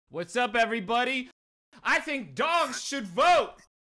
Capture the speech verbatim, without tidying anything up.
What's up, everybody? I think dogs should vote!